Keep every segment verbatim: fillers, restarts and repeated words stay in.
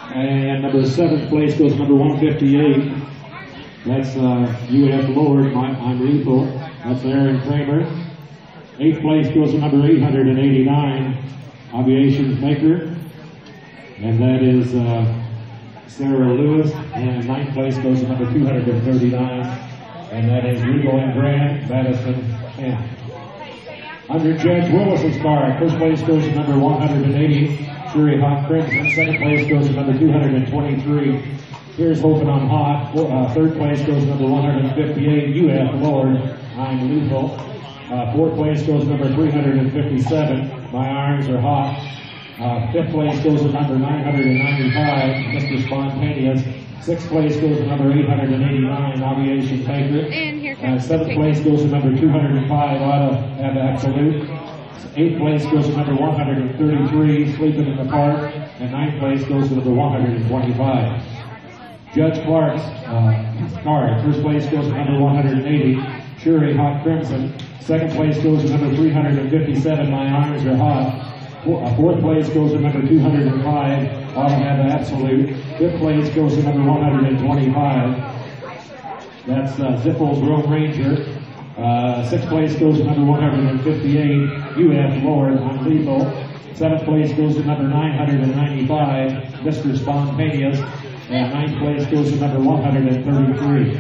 And number seventh place goes number one fifty-eight. That's uh, U F Lord, I'm Lethal. That's Aaron Kramer. Eighth place goes to number eight hundred eighty-nine, Aviation Maker. And that is uh, Sarah Lewis. And ninth place goes to number two hundred thirty-nine. And that is Regal and Grant, Madison Camp. Under Judge Willis's car, first place goes to number one hundred eighty, Shuri Hot Crimson. Second place goes to number two hundred twenty-three, Here's Hoping I'm Hot. Uh, third place goes to number one hundred fifty-eight, U F Lord, I'm Lethal. Uh, fourth place goes to number three hundred fifty-seven, My Irons Are Hot. Uh, fifth place goes to number nine hundred ninety-five, Mister Spontaneous. Sixth place goes to number eight hundred eighty-nine, Aviation Maker. And here comes uh, seventh place goes to number two hundred five, Auto Have Absolute. Eighth place goes to number one hundred thirty-three, Sleeping in the Park. And ninth place goes to number one hundred twenty-five. Judge Clark's uh, card. First place goes to number one hundred eighty, Shuri Hot Crimson. Second place goes to number three hundred fifty-seven, My Irons Are Hot. Fourth place goes to number two hundred five, Auto Have Absolute. Fifth place goes to number one hundred twenty-five. That's uh, Zippel's Rome Ranger. Uh, sixth place goes to number one hundred fifty-eight, U F Lord, I'm Lethal. Seventh place goes to number nine hundred ninety-five, Mister Spontaneous. And ninth place goes to number one hundred thirty-three.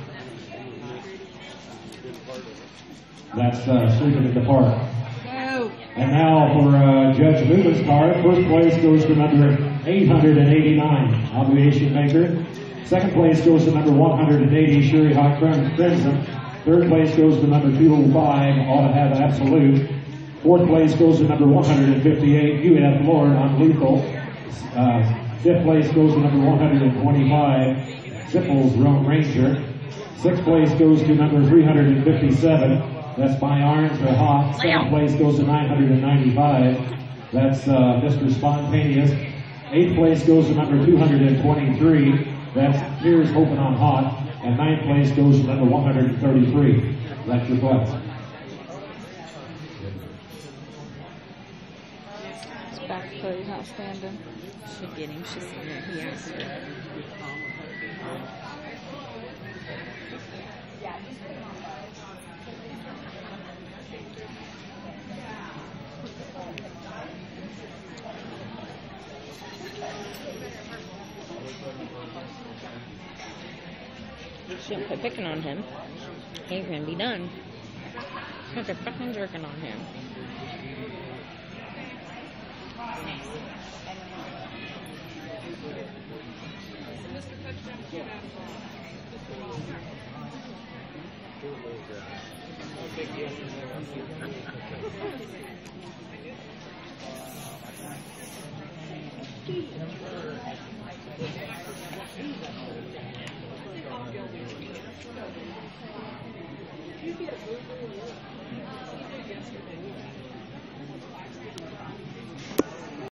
That's uh, Sleeping in the Park. And now for uh, Judge Newman's card, first place goes to number eight hundred eighty-nine, Aviation Maker. Second place goes to number one hundred eighty, Shuri Hot Crimson. Third place goes to number two oh five, Ought to Have Absolute. Fourth place goes to number one hundred fifty-eight, U F Lord, I'm Lethal. Uh, fifth place goes to number one hundred twenty-five, Zippel's Rome Ranger. Sixth place goes to number three hundred fifty-seven. That's My Irons Are Hot. Seventh place goes to nine hundred ninety-five. That's uh, Mister Spontaneous. Eighth place goes to number two hundred twenty-three. That's Here's Hoping I'm Hot. And ninth place goes to number one hundred thirty-three. That's your class. It's back foot, he's not standing. Should get him. She's he has her. Shouldn't quit picking on him. He ain't gonna be done. Look at fucking jerking on him.